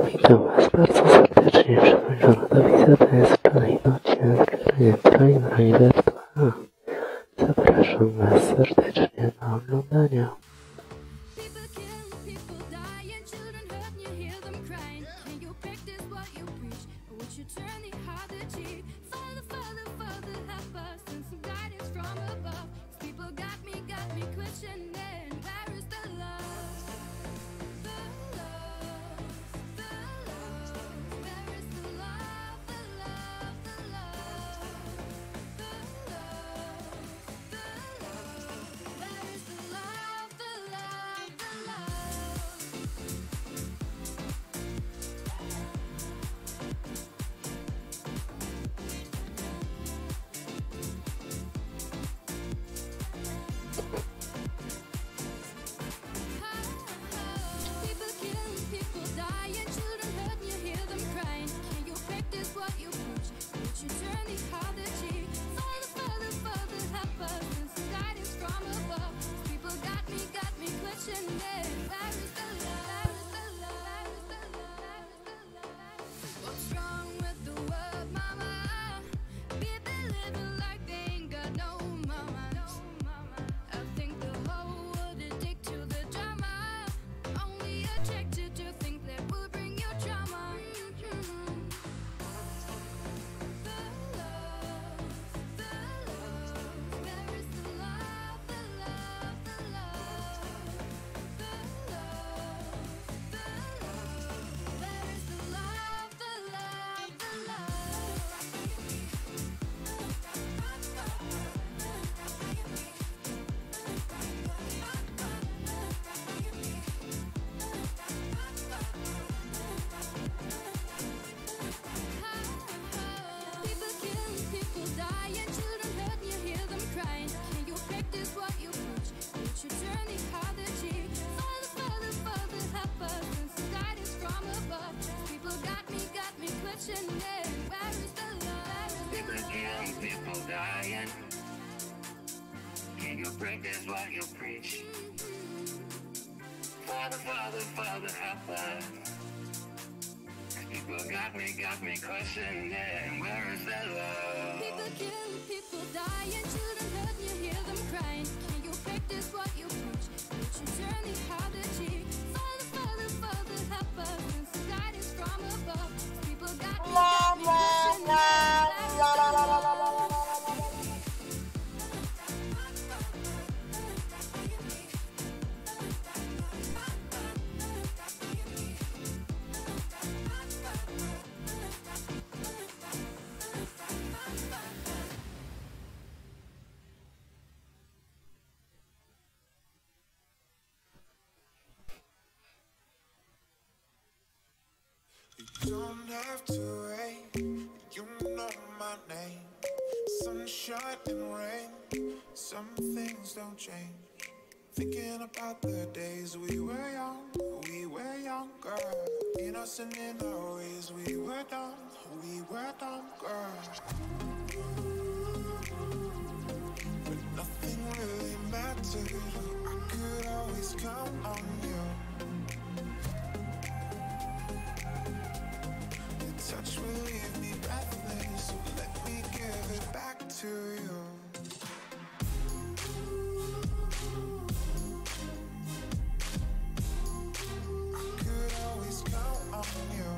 Witam Was bardzo serdecznie. Przypomniana ta wizyta jest w wczoraj nocy z grania Train Rider 2. Zapraszam Was serdecznie do oglądania. People dying. Can you practice what you preach? Father, help us. People got me questioning, where is the love? People killing, people dying, children hurt, you hear them crying. Can you practice what you preach? Would you turn the other cheek? Father, help us. And some guidance from above. People got me questioning. You don't have to wait, you know my name. Sunshine and rain, some things don't change. Thinking about the days we were younger. Innocent in our ways, we were dumb, girl. But nothing really mattered, I could always count on you. Touch will leave me breathless, so let me give it back to you. I could always count on you.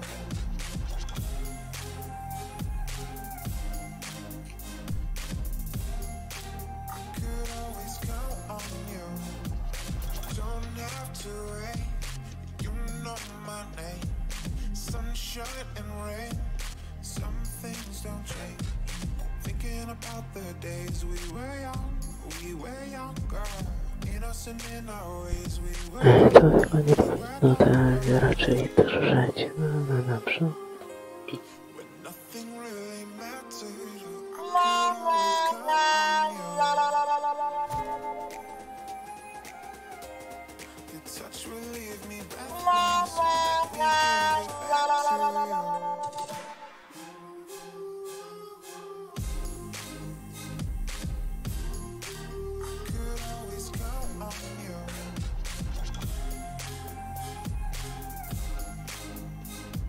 I could always count on you. Don't have to wait, you know my name. Sunshine and rain, some things don't change. Thinking about the days we were younger. Innocent in our ways, we were. To chyba nie powinno tak raczej drżeć na naprzód. When nothing really mattered, I could always count on you. Your touch will leave me breathless, so let me give it back to you. I could always count on you.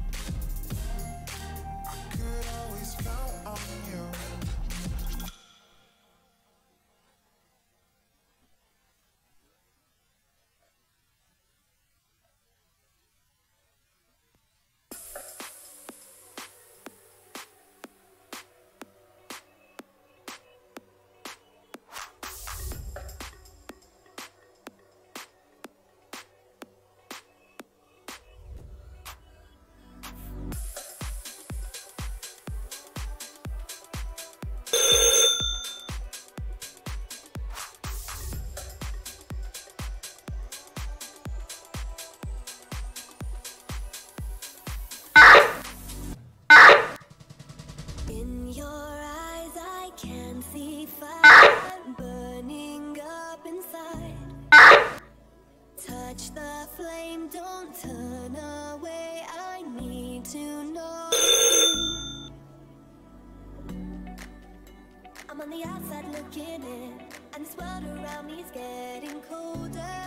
beginning, and this world around me is getting colder.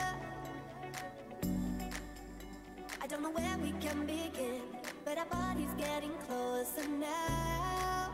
I don't know where we can begin, but our body's getting closer now.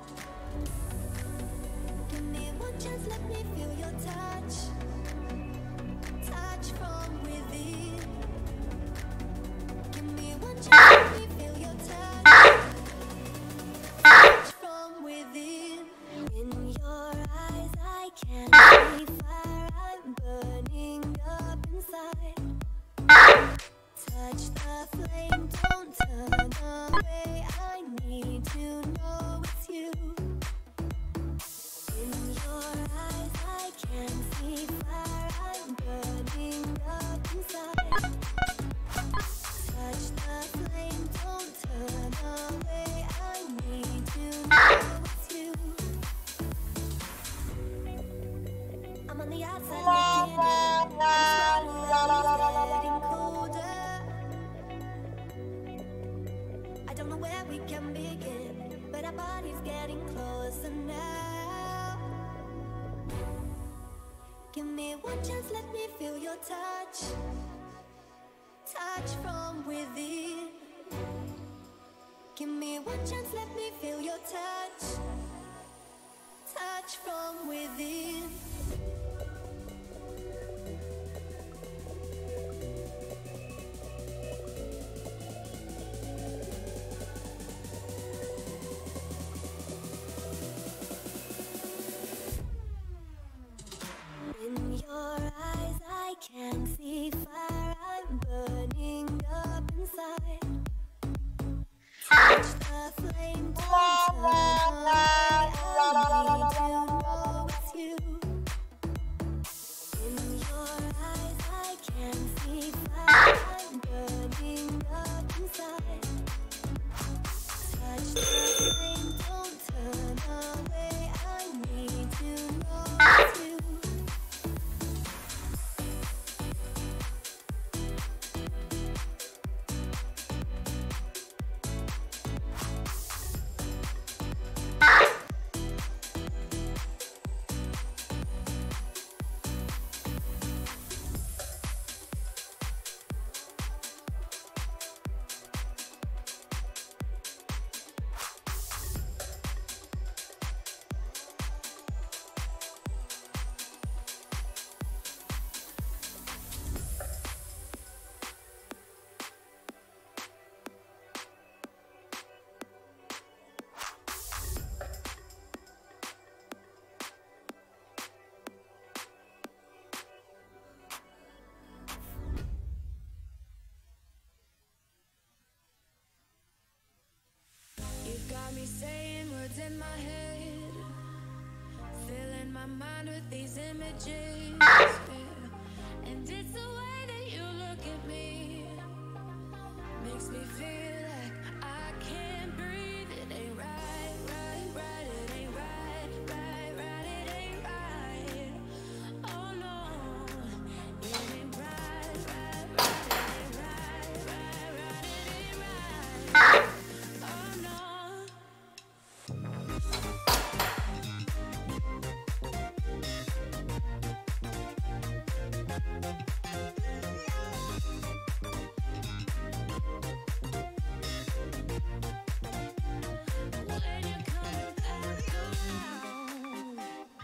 Give me one chance, let me feel your touch. Touch from within. Give me one chance, let me feel your touch. Touch from within. In your eyes I can see fire, I'm burning up inside. Touch the flame, don't turn away, I need to know it's you. In your eyes I can see fire, I'm burning up inside. Touch the flame, don't turn away, I need to know it's you. I'm on the outside looking in, and this world around me is getting colder. I don't know where we can begin, but our body's getting closer now. Give me one chance, let me feel your touch. Touch from within. Give me one chance, let me feel your touch. Touch from within. In your eyes I can see fire, I'm burning up inside. Touch the flame, don't turn away, I need to know it's you. In your eyes I can see fire, I'm burning up inside. Touch the flame, don't turn away, I need to know it's you. You've got me saying words in my head, filling my mind with these images, yeah. And it's the way that you look at me, makes me feel like I can't breathe. It ain't right, right, right, it ain't right, right, right, it ain't right. Oh no, it ain't right, right, right, it ain't right, right, right, it ain't right. Oh no. When you're coming back around,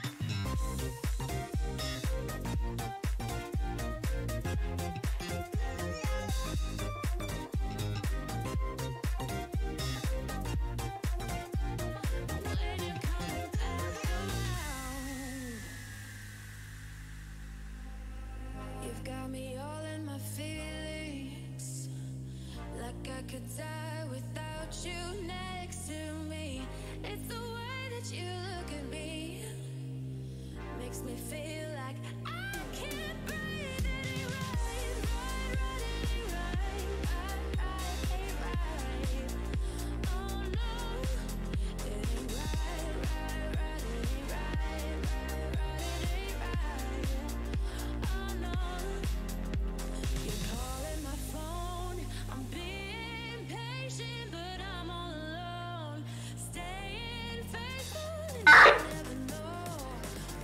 when you're coming back around, you've got me all in my feelings, like I could die without you next to me. It's the way that you look at me, makes me feel like I can't breathe. It ain't right, right, right, it ain't right, right, right, ain't right. Oh no, it ain't right, right, right, it ain't right, right, right, it ain't right. Oh no, you're calling my phone, I'm being patient, but I'm all alone, staying faithful and you never know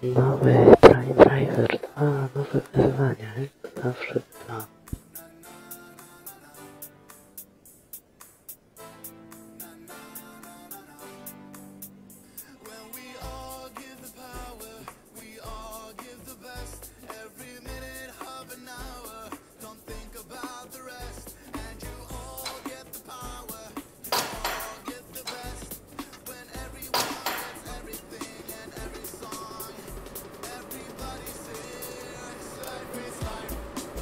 Nowy Train Driver 2, nowe wyzwania, jak zawsze to. When we all give the power, we all give the best. Every minute of an hour, don't think about the rest. And you all get the power, you all get the best. When everyone gets everything and every song, everybody sings. Life is life.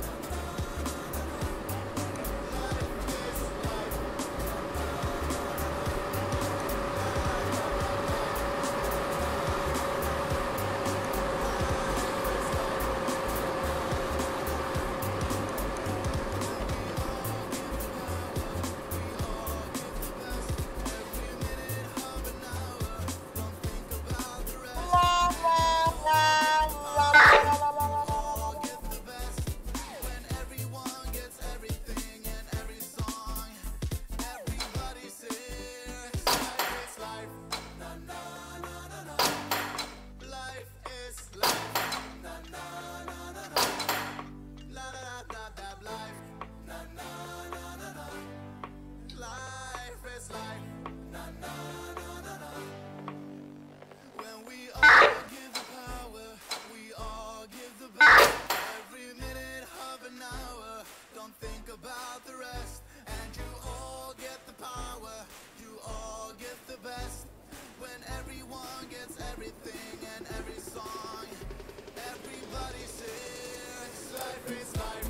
When everyone gets everything and every song, everybody sings. Life is life. Na na na na na. Life is life. Na na na na na. La la la la la. Life. Na na na na na. Life is life. Na na na na na. When we all give the power, we all give the best. Every minute of an hour, don't think about the rest. And you all get the power, you all get the best. When everyone gets everything and every song, everybody sings. Life is life.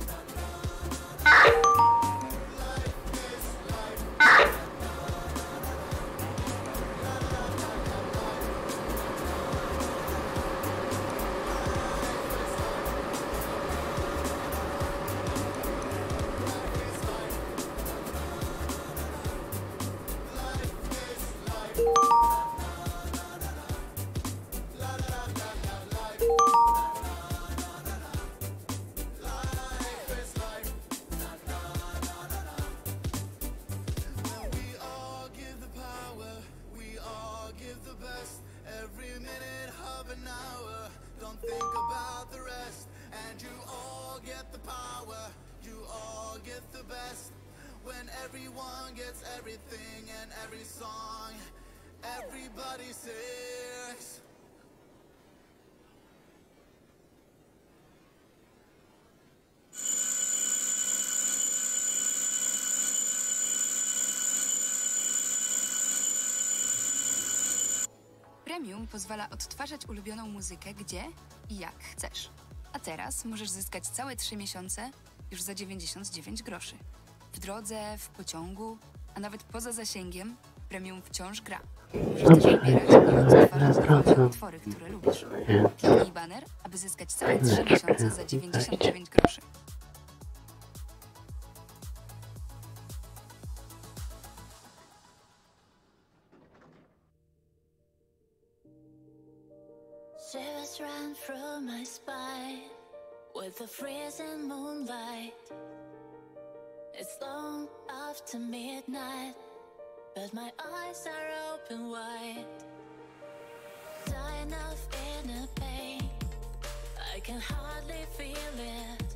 Life is life. When we all give the power, we all give the best. Every minute of an hour, don't think about the rest. And you all get the power, you all get the best. When everyone gets everything and every song, everybody sings. Premium pozwala odtwarzać ulubioną muzykę gdzie i jak chcesz. A teraz możesz zyskać całe 3 miesiące już za 99 groszy. W drodze, w pociągu, a nawet poza zasięgiem Premium wciąż gra. Możesz też wybierać i odtwarzać ulubione utwory, które lubisz. Kliknij baner, aby zyskać całe 3 miesiące za 99 groszy. Shivers run through my spine with the freezing moonlight. It's long after midnight, but my eyes are open wide. Dying of inner pain, I can hardly feel it.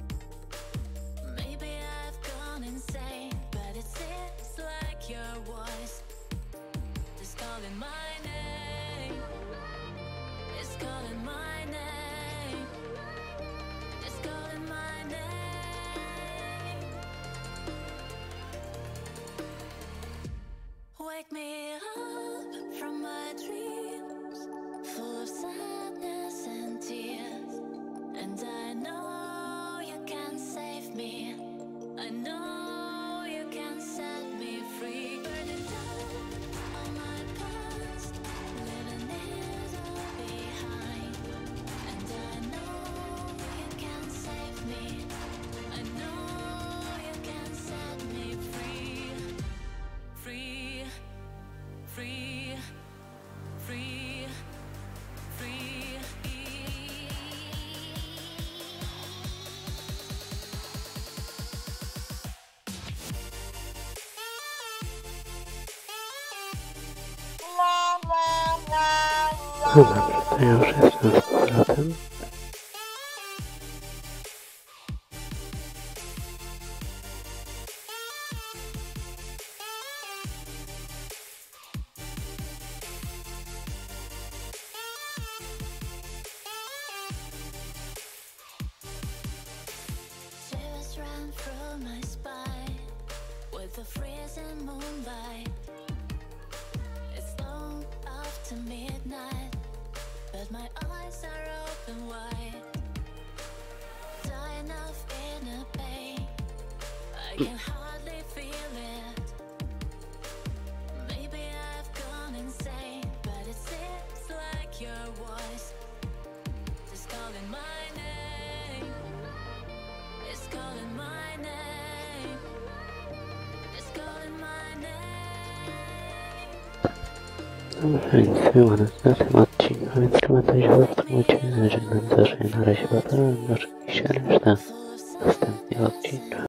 Maybe I've gone insane, but it seems like your voice is calling my name. It's calling my name. It's calling my name. Wake me up from my dreams, full of sadness and tears. No dobrze, to ja już jestem z powrotem. Shivers run through my spine with the freezing moonlight. It's long after midnight, but my eyes are open wide. Dying of inner pain, I can hardly feel it. Maybe I've gone insane, but it seems like your voice is calling my name. It's calling my name. It's calling my name. Dobrze, nic było na tym odcinku, więc chyba to się zastanówcie, żegnam za na razie, bo to oczywiście reszta następnych odcinków.